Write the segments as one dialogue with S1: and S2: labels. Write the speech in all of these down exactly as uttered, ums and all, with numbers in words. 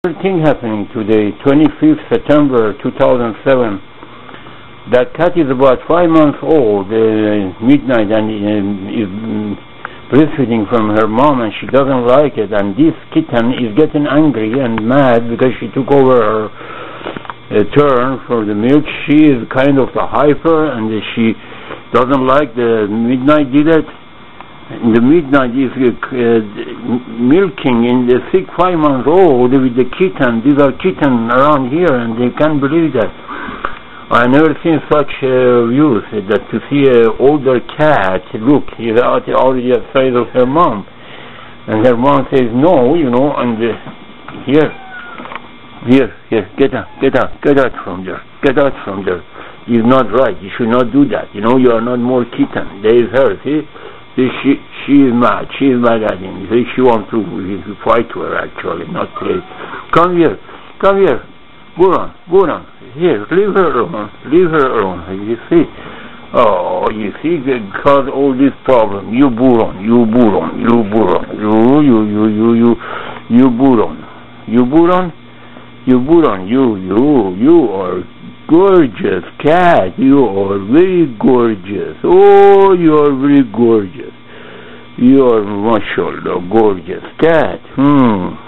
S1: thing happening today, twenty-fifth September two thousand seven. That cat is about five months old, uh, midnight, and uh, is um, breastfeeding from her mom, and she doesn't like it. And this kitten is getting angry and mad because she took over her uh, turn for the milk. She is kind of the hyper, and uh, she doesn't like the midnight did it. In the midnight is uh, milking in the sick five months old with the kitten. These are kittens around here, and they can't believe that. I never seen such uh, views, that to see an older cat, look, he's already at the size of her mom. And her mom says, no, you know, and uh, here, here, here, get out, get out, get out from there, get out from there. It's not right, you should not do that. You know, you are not more kitten. There is her, see? see she, she is mad, she is mad at him. See, she wants to, to fight her, actually, not play. Come here, come here. Buran, Buran, here, leave her alone, leave her alone, you see. Oh, you see, because all this problem, you Buran, you Buran, you Buran, you, you, you, you, you, you Buran, you Buran, you Buran, you, you, you are gorgeous cat, you are very gorgeous, oh, you are very gorgeous, you are, mashallah, gorgeous cat, hmm.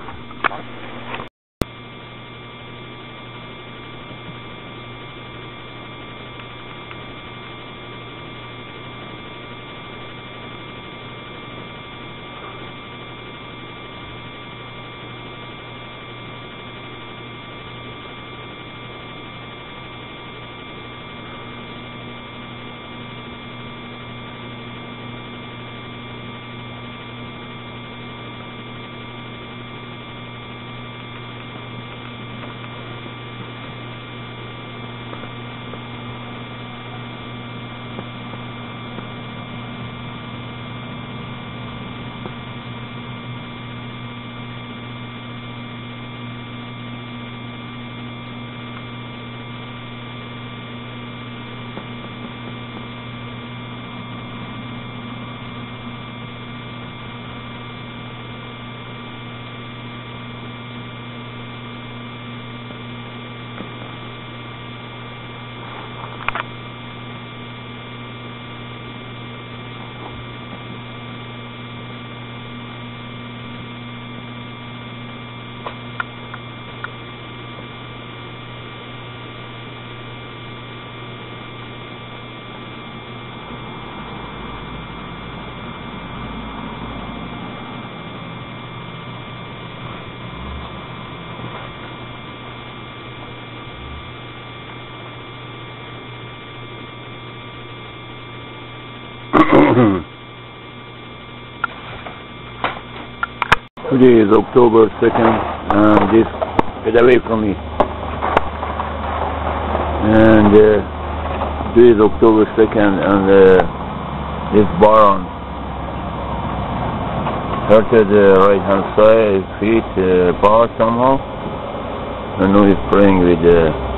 S1: Today is October second, and this, get away from me, and uh, today is October second, and uh, this Baron hurted the right hand side, his feet, uh, part somehow, and now he's playing with the uh,